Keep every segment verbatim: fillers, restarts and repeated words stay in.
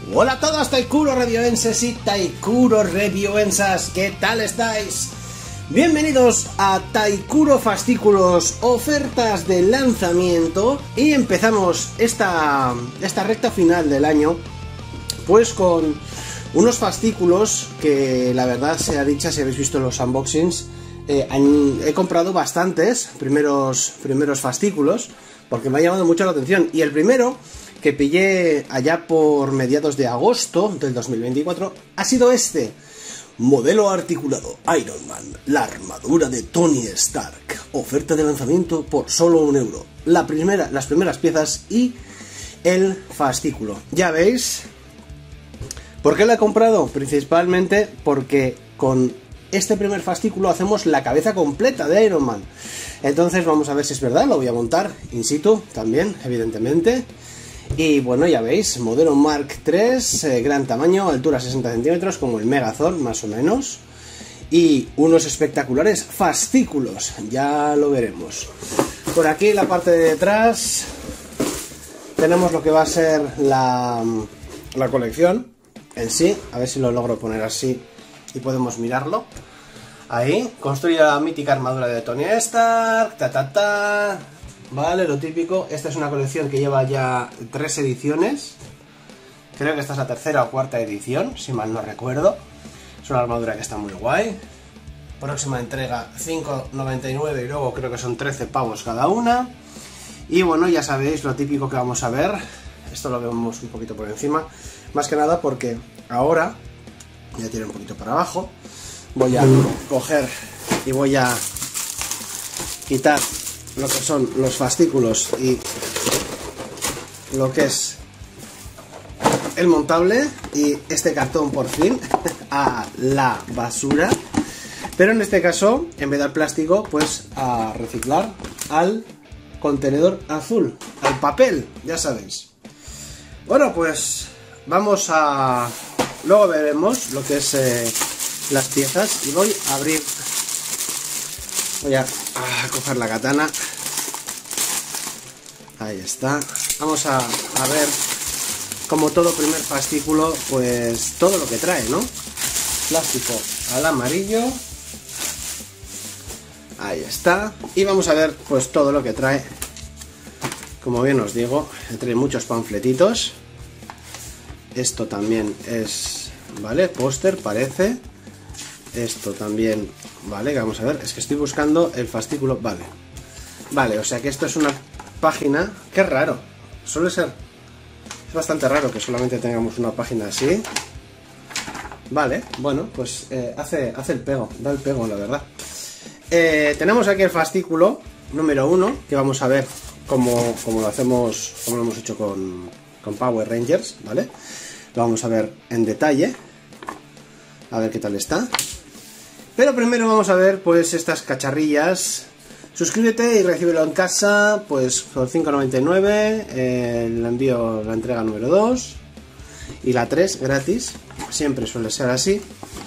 Hola a todos Taikuro Reviewenses y Taikuro Reviewensas, ¿qué tal estáis? Bienvenidos a Taikuro Fascículos, ofertas de lanzamiento. Y empezamos esta, esta recta final del año pues con unos fascículos que la verdad sea dicha, si habéis visto los unboxings, eh, han, he comprado bastantes primeros, primeros fascículos porque me ha llamado mucho la atención. Y el primero que pillé allá por mediados de agosto del dos mil veinticuatro ha sido este. Modelo articulado Iron Man, la armadura de Tony Stark. Oferta de lanzamiento por solo un euro. La primera, las primeras piezas y el fascículo. Ya veis. ¿Por qué lo he comprado? Principalmente porque con este primer fascículo hacemos la cabeza completa de Iron Man. Entonces vamos a ver si es verdad. Lo voy a montar in situ también, evidentemente. Y bueno, ya veis, modelo Mark tres, eh, gran tamaño, altura sesenta centímetros, como el Megazord, más o menos. Y unos espectaculares fascículos, ya lo veremos. Por aquí, en la parte de detrás, tenemos lo que va a ser la, la colección en sí. A ver si lo logro poner así y podemos mirarlo. Ahí, construye la mítica armadura de Tony Stark, ta ta ta... Vale, lo típico. Esta es una colección que lleva ya tres ediciones. Creo que esta es la tercera o cuarta edición, si mal no recuerdo. Es una armadura que está muy guay. Próxima entrega cinco noventa y nueve y luego creo que son trece pavos cada una. Y bueno, ya sabéis lo típico que vamos a ver. Esto lo vemos un poquito por encima. Más que nada porque ahora, ya tiene un poquito para abajo, voy a coger y voy a quitar lo que son los fascículos y lo que es el montable y este cartón por fin a la basura, pero en este caso en vez del plástico pues a reciclar al contenedor azul, al papel, ya sabéis. Bueno, pues vamos a... luego veremos lo que es eh, las piezas y voy a abrir. Voy a, a coger la katana. Ahí está. Vamos a, a ver, como todo primer fascículo, pues todo lo que trae, ¿no? Plástico al amarillo. Ahí está. Y vamos a ver, pues todo lo que trae. Como bien os digo, trae muchos panfletitos. Esto también es, ¿vale? Póster, parece. Esto también, vale, vamos a ver, es que estoy buscando el fascículo, vale. Vale, o sea que esto es una página, qué raro, suele ser, es bastante raro que solamente tengamos una página así. Vale, bueno, pues eh, hace, hace el pego, da el pego, la verdad. Eh, tenemos aquí el fascículo número uno, que vamos a ver cómo, cómo lo hacemos, cómo lo hemos hecho con, con Power Rangers, ¿vale? Lo vamos a ver en detalle, a ver qué tal está. Pero primero vamos a ver pues estas cacharrillas. Suscríbete y recíbelo en casa pues por cinco noventa y nueve, eh, el envío, la entrega número dos y la tres gratis, siempre suele ser así.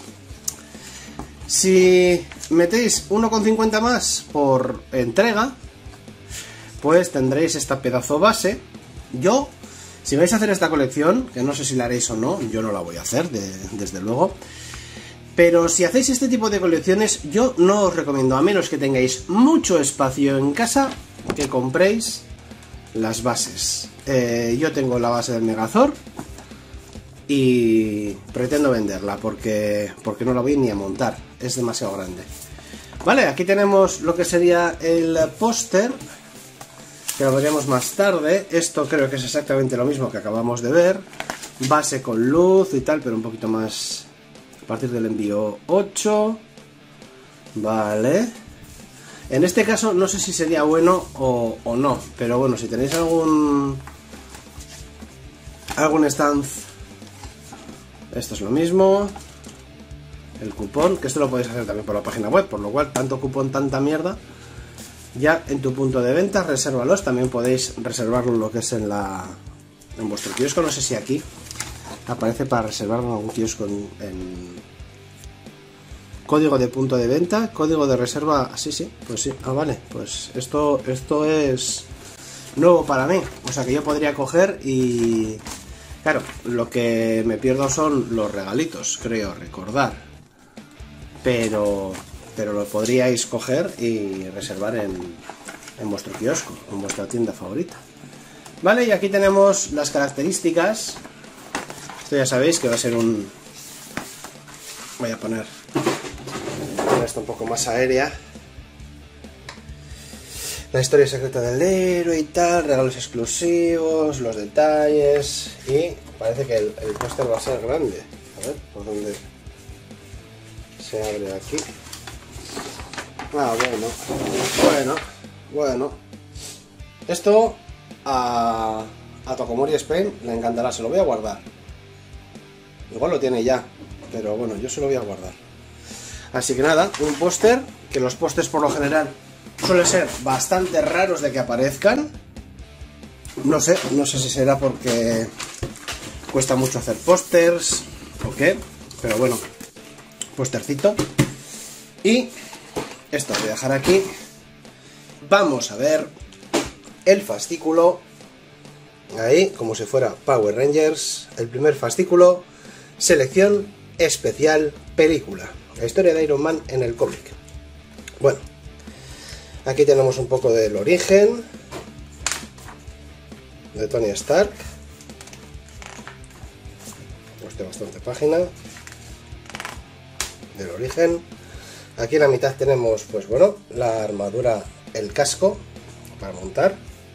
Si metéis uno con cincuenta más por entrega, pues tendréis esta pedazo base. Yo, si vais a hacer esta colección, que no sé si la haréis o no, yo no la voy a hacer, de, desde luego. Pero si hacéis este tipo de colecciones, yo no os recomiendo, a menos que tengáis mucho espacio en casa, que compréis las bases. Eh, yo tengo la base del Megazord y pretendo venderla porque, porque no la voy ni a montar, es demasiado grande. Vale, aquí tenemos lo que sería el póster, que lo veremos más tarde. Esto creo que es exactamente lo mismo que acabamos de ver. Base con luz y tal, pero un poquito más... a partir del envío ocho. Vale. En este caso no sé si sería bueno o, o no, pero bueno, si tenéis algún algún stand, esto es lo mismo. El cupón, que esto lo podéis hacer también por la página web, por lo cual tanto cupón, tanta mierda. Ya en tu punto de venta, resérvalos. También podéis reservarlo lo que es en la en vuestro kiosco. No sé si aquí aparece para reservar en algún kiosco en, en código de punto de venta, código de reserva, sí, sí, pues sí, ah, vale, pues esto, esto es nuevo para mí, o sea que yo podría coger y, Claro, lo que me pierdo son los regalitos, creo recordar. Pero, pero lo podríais coger y reservar en, en vuestro kiosco, en vuestra tienda favorita. Vale, y aquí tenemos las características. Esto ya sabéis que va a ser un... Voy a poner esto un poco más aérea. La historia secreta del héroe y tal, regalos exclusivos, los detalles, y parece que el, el póster va a ser grande. A ver, ¿por dónde se abre aquí? Ah, bueno, bueno, bueno. Esto a, a Tokomori Spain le encantará, se lo voy a guardar. Igual lo tiene ya, pero bueno, yo se lo voy a guardar. Así que nada, un póster, que los pósters por lo general suelen ser bastante raros de que aparezcan. No sé, no sé si será porque cuesta mucho hacer pósters o qué, pero bueno, póstercito. Y esto lo voy a dejar aquí. Vamos a ver el fascículo. Ahí, como si fuera Power Rangers. El primer fascículo, selección especial película. La historia de Iron Man en el cómic. Bueno, aquí tenemos un poco del origen de Tony Stark. Hostia, bastante página del origen. Aquí en la mitad tenemos, pues bueno, la armadura, el casco para montar.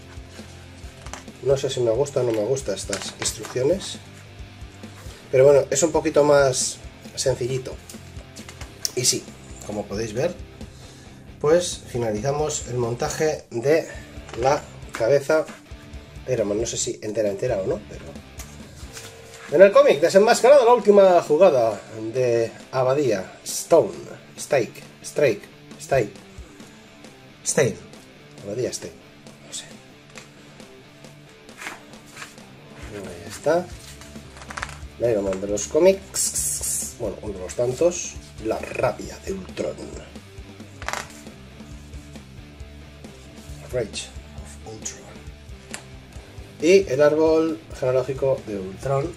No sé si me gusta o no me gustan estas instrucciones, pero bueno, es un poquito más sencillito. Y sí, como podéis ver, pues finalizamos el montaje de la cabeza de Iron Man. No sé si entera entera o no, pero en el cómic, desenmascarado la última jugada de Abadía, Stone, Stake, Strike, Stake, Stake, Abadía Stake, no sé. Ahí está. El Iron Man de los cómics, bueno, uno de los tantos, la rabia de Ultron. Rage of Ultron. Y el árbol genealógico de Ultron.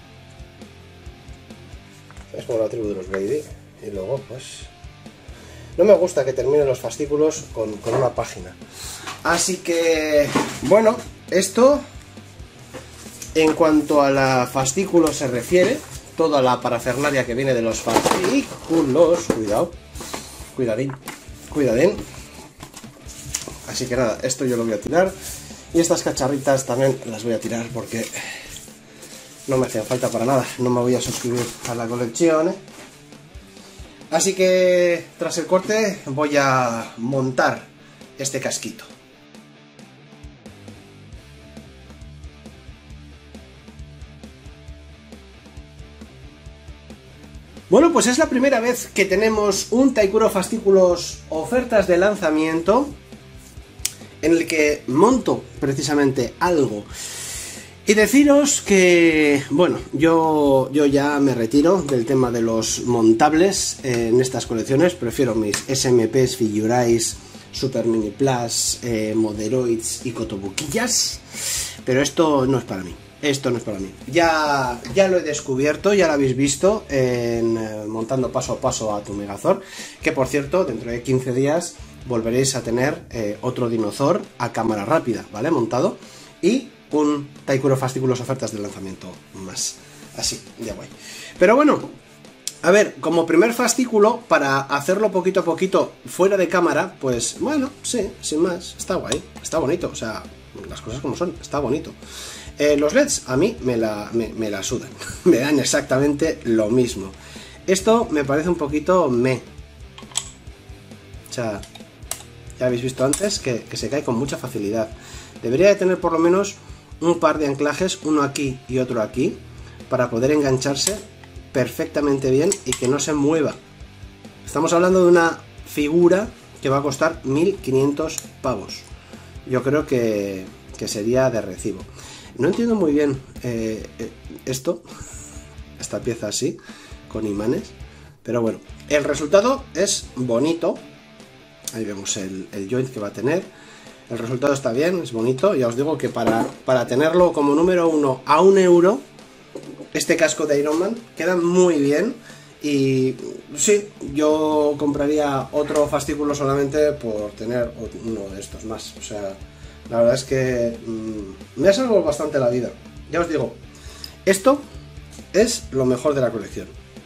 Es como la tribu de los Brady. Y luego, pues... no me gusta que terminen los fascículos con, con una página. Así que... bueno, esto... en cuanto a la fascículo se refiere, toda la parafernalia que viene de los fascículos... Cuidado. Cuidadín. Cuidadín. Así que nada, esto yo lo voy a tirar. Y estas cacharritas también las voy a tirar porque no me hacen falta para nada. No me voy a suscribir a la colección, ¿eh? Así que tras el corte voy a montar este casquito. Bueno, pues es la primera vez que tenemos un Taikuro Fascículos ofertas de lanzamiento en el que monto precisamente algo. Y deciros que, bueno, yo, yo ya me retiro del tema de los montables en estas colecciones. Prefiero mis S M Ps, Figurais, Super Mini Plus, eh, Moderoids y Cotobuquillas. Pero esto no es para mí. Esto no es para mí. Ya, ya lo he descubierto, ya lo habéis visto en eh, montando paso a paso a tu Megazord. Que por cierto, dentro de quince días volveréis a tener eh, otro Dinozor a cámara rápida, ¿vale? Montado. Y un Taikuro Fascículos ofertas de lanzamiento más. Así, ya guay. Pero bueno, a ver, como primer fascículo, para hacerlo poquito a poquito fuera de cámara, pues bueno, sí, sin más, está guay, está bonito, o sea, las cosas como son, está bonito. Eh, los L E Ds a mí me la, me, me la sudan, me dan exactamente lo mismo. Esto me parece un poquito me. O sea, ya habéis visto antes que, que se cae con mucha facilidad. Debería de tener por lo menos un par de anclajes, uno aquí y otro aquí, para poder engancharse perfectamente bien y que no se mueva. Estamos hablando de una figura que va a costar mil quinientos pavos. Yo creo que, que sería de recibo. No entiendo muy bien eh, esto, esta pieza así, con imanes, pero bueno, el resultado es bonito. Ahí vemos el, el joint que va a tener. El resultado está bien, es bonito. Ya os digo que para, para tenerlo como número uno a un euro, este casco de Iron Man, queda muy bien. Y sí, yo compraría otro fascículo solamente por tener uno de estos más. O sea, la verdad es que mmm, me ha salvado bastante la vida. Ya os digo, esto es lo mejor de la colección.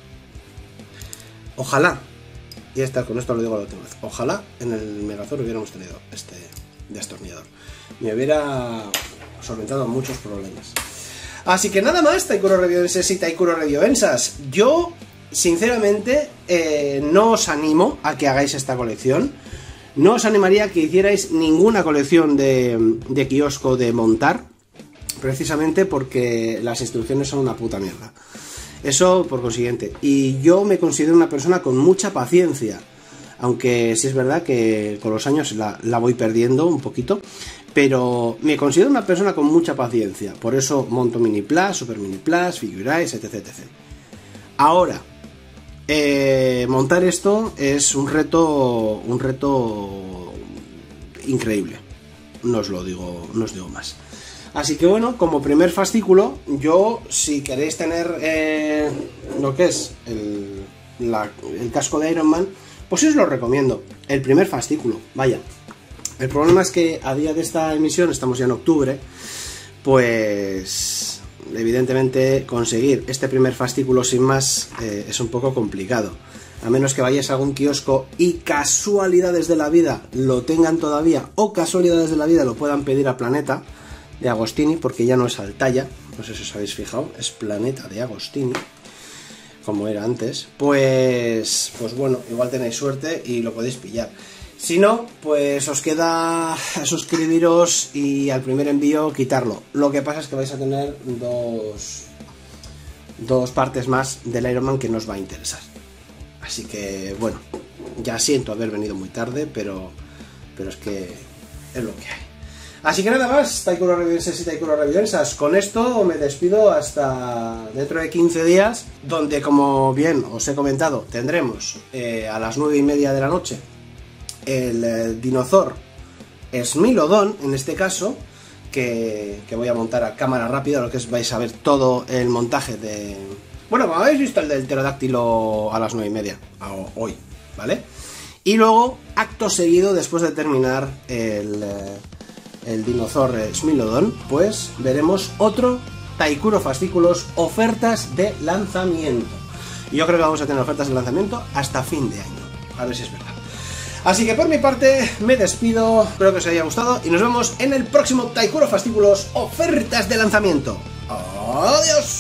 Ojalá, y esta, con esto lo digo la última vez, ojalá en el Megazord hubiéramos tenido este destornillador. Me hubiera solventado muchos problemas. Así que nada más, Taikuro Reviewenses y Taikuro Reviewensas. Yo, sinceramente, eh, no os animo a que hagáis esta colección. No os animaría a que hicierais ninguna colección de, de kiosco de montar, precisamente porque las instrucciones son una puta mierda. Eso por consiguiente. Y yo me considero una persona con mucha paciencia, aunque sí es verdad que con los años la, la voy perdiendo un poquito, pero me considero una persona con mucha paciencia. Por eso monto Mini Plus, Super Mini Plus, Figurize, etc, etcétera. Ahora, eh, montar esto es un reto, un reto increíble. No os lo digo, no os digo más. Así que bueno, como primer fascículo, yo, si queréis tener eh, lo que es el, la, el casco de Iron Man, pues os lo recomiendo. El primer fascículo, vaya. El problema es que a día de esta emisión, estamos ya en octubre, pues evidentemente conseguir este primer fascículo sin más eh, es un poco complicado. A menos que vayáis a algún kiosco y casualidades de la vida lo tengan todavía, o casualidades de la vida lo puedan pedir a Planeta de Agostini, porque ya no es Altaya, no sé si os habéis fijado, es Planeta de Agostini, como era antes. Pues, pues bueno, igual tenéis suerte y lo podéis pillar. Si no, pues os queda suscribiros y al primer envío quitarlo. Lo que pasa es que vais a tener dos, dos partes más del Iron Man que no os va a interesar. Así que, bueno, ya siento haber venido muy tarde, pero, pero es que es lo que hay. Así que nada más, Taikuro Reviewensers y Taikuro Reviewensas. Con esto me despido hasta dentro de quince días, donde, como bien os he comentado, tendremos eh, a las nueve y media de la noche el eh, Dinozor Smilodon, en este caso, que, que voy a montar a cámara rápida, lo que es, vais a ver todo el montaje de... Bueno, como habéis visto el del pterodáctilo a las nueve y media, hoy, ¿vale? Y luego, acto seguido, después de terminar el... Eh, el Dinozor Smilodon, pues veremos otro Taikuro Fascículos ofertas de lanzamiento. Y yo creo que vamos a tener ofertas de lanzamiento hasta fin de año, a ver si es verdad. Así que por mi parte me despido, espero que os haya gustado y nos vemos en el próximo Taikuro Fascículos ofertas de lanzamiento. ¡Adiós!